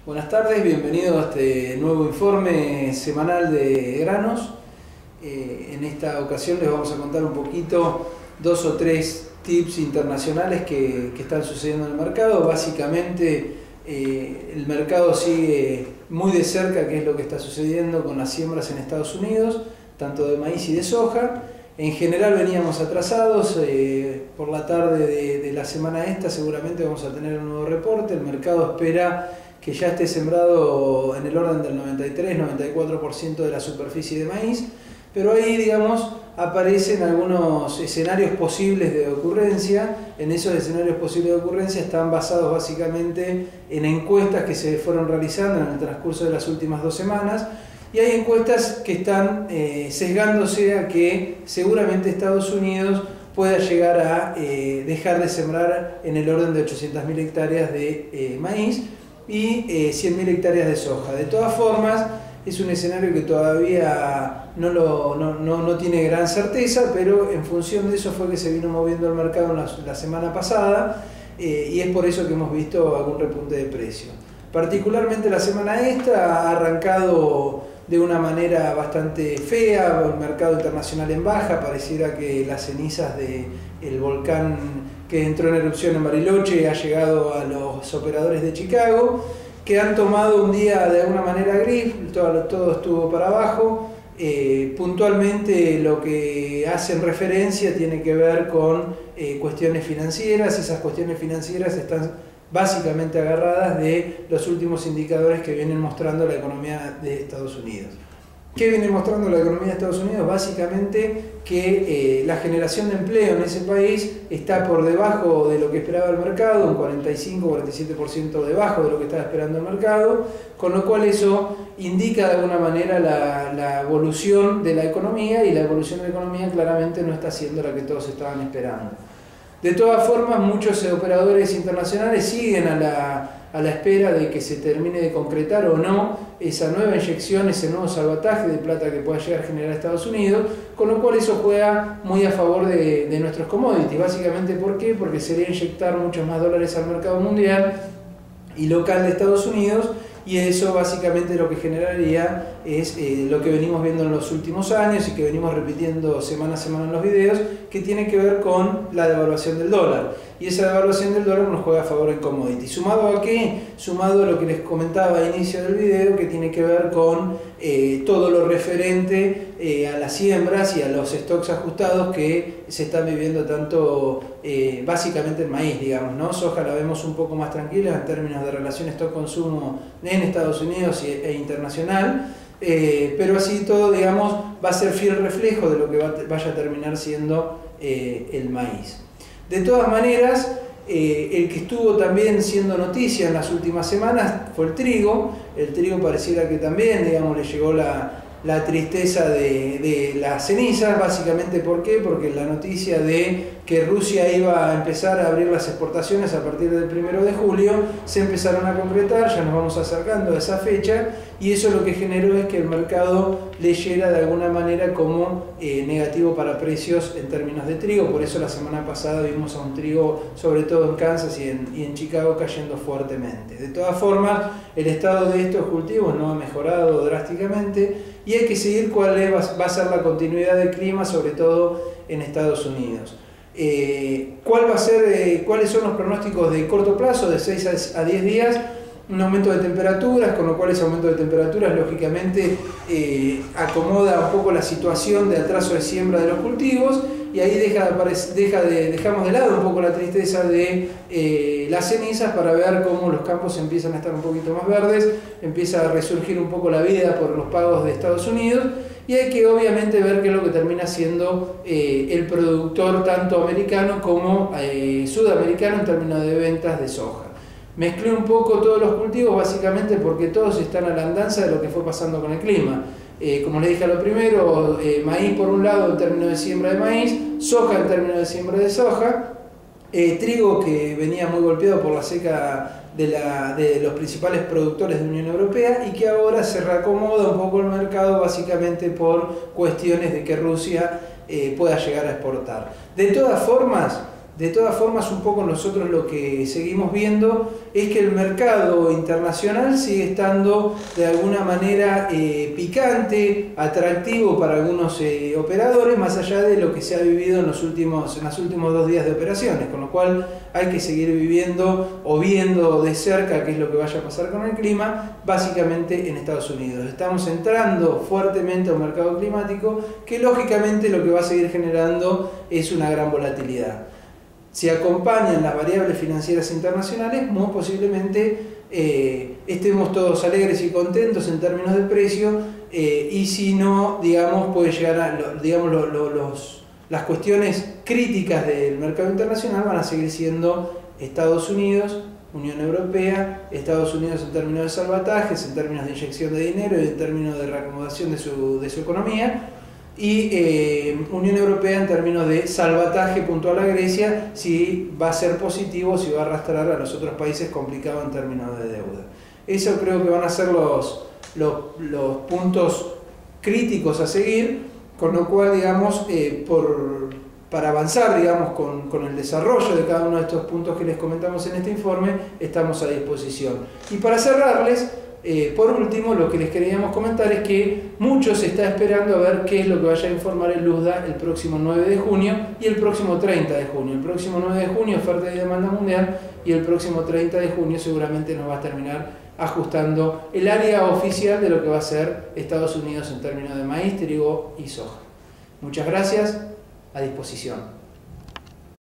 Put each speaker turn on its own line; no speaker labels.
Buenas tardes, bienvenidos a este nuevo informe semanal de granos. En esta ocasión les vamos a contar un poquito dos o tres tips internacionales que están sucediendo en el mercado. Básicamente el mercado sigue muy de cerca qué es lo que está sucediendo con las siembras en Estados Unidos, tanto de maíz y de soja. En general veníamos atrasados, por la tarde de la semana esta seguramente vamos a tener un nuevo reporte. El mercado espera que ya esté sembrado en el orden del 93-94% de la superficie de maíz, pero ahí, digamos, aparecen algunos escenarios posibles de ocurrencia. En esos escenarios posibles de ocurrencia están basados básicamente en encuestas que se fueron realizando en el transcurso de las últimas 2 semanas, y hay encuestas que están sesgándose a que seguramente Estados Unidos pueda llegar a dejar de sembrar en el orden de 800.000 hectáreas de maíz y 100.000 hectáreas de soja. De todas formas, es un escenario que todavía no tiene gran certeza, pero en función de eso fue que se vino moviendo el mercado la semana pasada, y es por eso que hemos visto algún repunte de precio. Particularmente la semana esta ha arrancado de una manera bastante fea, el mercado internacional en baja. Pareciera que las cenizas del volcán que entró en erupción en Bariloche ha llegado a los operadores de Chicago, que han tomado un día de alguna manera gris, todo estuvo para abajo. Puntualmente lo que hacen referencia tiene que ver con cuestiones financieras. Esas cuestiones financieras están básicamente agarradas de los últimos indicadores que vienen mostrando la economía de Estados Unidos. ¿Qué viene mostrando la economía de Estados Unidos? Básicamente que la generación de empleo en ese país está por debajo de lo que esperaba el mercado, un 45-47% debajo de lo que estaba esperando el mercado, con lo cual eso indica de alguna manera la evolución de la economía, y la evolución de la economía claramente no está siendo la que todos estaban esperando. De todas formas, muchos operadores internacionales siguen a la espera de que se termine de concretar o no esa nueva inyección, ese nuevo salvataje de plata que pueda llegar a generar Estados Unidos, con lo cual eso juega muy a favor de nuestros commodities. Básicamente, ¿por qué? Porque sería inyectar muchos más dólares al mercado mundial y local de Estados Unidos, y eso básicamente lo que generaría es lo que venimos viendo en los últimos años y que venimos repitiendo semana a semana en los videos, que tiene que ver con la devaluación del dólar. Y esa devaluación del dólar nos juega a favor en commodities. ¿Sumado a qué? Sumado a lo que les comentaba al inicio del video, que tiene que ver con todo lo referente a las siembras y a los stocks ajustados que se están viviendo tanto básicamente en maíz, digamos, ¿no? Soja la vemos un poco más tranquila en términos de relación stock-consumo en Estados Unidos e internacional, pero así todo, digamos, va a ser fiel reflejo de lo que vaya a terminar siendo el maíz. De todas maneras, el que estuvo también siendo noticia en las últimas semanas fue el trigo. El trigo pareciera que también, digamos, le llegó la tristeza de las cenizas. Básicamente, ¿por qué? Porque la noticia de que Rusia iba a empezar a abrir las exportaciones a partir del 1 de julio se empezaron a concretar, ya nos vamos acercando a esa fecha, y eso lo que generó es que el mercado leyera de alguna manera como negativo para precios en términos de trigo. Por eso la semana pasada vimos a un trigo, sobre todo en Kansas y en Chicago, cayendo fuertemente. De todas formas, el estado de estos cultivos no ha mejorado drásticamente, y hay que seguir cuál va a ser la continuidad del clima, sobre todo en Estados Unidos. ¿Cuáles son los pronósticos de corto plazo, de 6 a 10 días? Un aumento de temperaturas, con lo cual ese aumento de temperaturas lógicamente acomoda un poco la situación de atraso de siembra de los cultivos, y ahí dejamos de lado un poco la tristeza de las cenizas para ver cómo los campos empiezan a estar un poquito más verdes, empieza a resurgir un poco la vida por los pagos de Estados Unidos, y hay que obviamente ver qué es lo que termina siendo el productor tanto americano como sudamericano en términos de ventas de soja. Mezclé un poco todos los cultivos básicamente porque todos están a la andanza de lo que fue pasando con el clima. Como les dije a lo primero, maíz por un lado en términos de siembra de maíz, soja en términos de siembra de soja, trigo que venía muy golpeado por la seca de los principales productores de la Unión Europea, y que ahora se reacomoda un poco el mercado básicamente por cuestiones de que Rusia pueda llegar a exportar. De todas formas, De todas formas, un poco nosotros lo que seguimos viendo es que el mercado internacional sigue estando de alguna manera picante, atractivo para algunos operadores, más allá de lo que se ha vivido en los últimos 2 días de operaciones, con lo cual hay que seguir viviendo o viendo de cerca qué es lo que vaya a pasar con el clima, básicamente en Estados Unidos. Estamos entrando fuertemente a un mercado climático que lógicamente lo que va a seguir generando es una gran volatilidad. Si acompañan las variables financieras internacionales, muy posiblemente estemos todos alegres y contentos en términos de precio, y si no, digamos, puede llegar a, las cuestiones críticas del mercado internacional van a seguir siendo Estados Unidos, Unión Europea, Estados Unidos en términos de salvatajes, en términos de inyección de dinero y en términos de reacomodación de su economía, y Unión Europea en términos de salvataje puntual a Grecia, si va a ser positivo, si va a arrastrar a los otros países complicados en términos de deuda. Eso creo que van a ser los puntos críticos a seguir, con lo cual, digamos, para avanzar, digamos, con el desarrollo de cada uno de estos puntos que les comentamos en este informe, estamos a disposición. Y para cerrarles, por último, lo que les queríamos comentar es que mucho se está esperando a ver qué es lo que vaya a informar el LUSDA el próximo 9 de junio y el próximo 30 de junio. El próximo 9 de junio, oferta y demanda mundial, y el próximo 30 de junio seguramente nos va a terminar ajustando el área oficial de lo que va a ser Estados Unidos en términos de maíz, trigo y soja. Muchas gracias, a disposición.